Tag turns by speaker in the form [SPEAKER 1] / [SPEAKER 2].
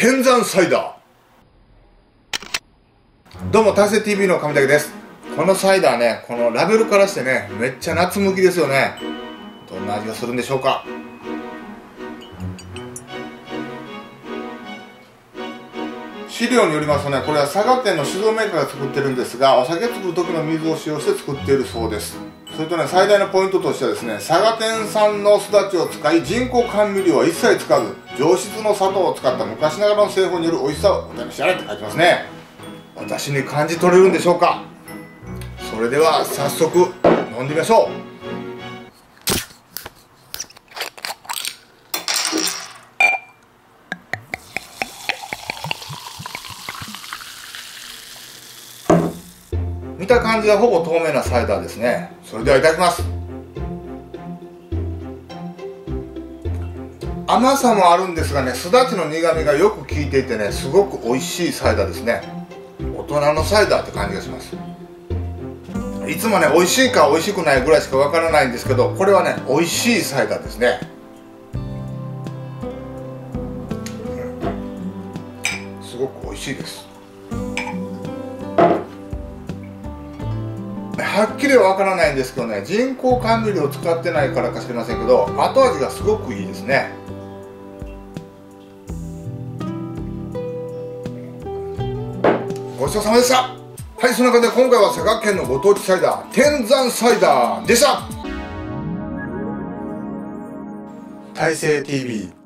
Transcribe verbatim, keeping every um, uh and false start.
[SPEAKER 1] 天山サイダー。どうも大成 ティーブイ の上竹です。このサイダーね、このラベルからしてね、めっちゃ夏向きですよね。どんな味がするんでしょうか。資料によりますとね、これは佐賀県の酒造メーカーが作ってるんですが、お酒作る時の水を使用して作っているそうです。それとね、最大のポイントとしてはですね、佐賀県産のすだちを使い、人工甘味料は一切使わず、上質の砂糖を使った昔ながらの製法による美味しさをお試しあれって書いてますね。私に感じ取れるんでしょうか。それでは早速飲んでみましょう。見た感じはほぼ透明なサイダーですね。それではいただきます。甘さもあるんですがね、すだちの苦みがよく効いていてね、すごく美味しいサイダーですね。大人のサイダーって感じがします。いつもね、美味しいか美味しくないぐらいしかわからないんですけど、これはね、美味しいサイダーですね。すごく美味しいです。はっきりはわからないんですけどね、人工甘味料を使ってないからか知りませんけど、後味がすごくいいですね。ごちそうさまでした。はい、その中で今回は佐賀県のご当地サイダー、天山サイダーでした。大成 ティーブイ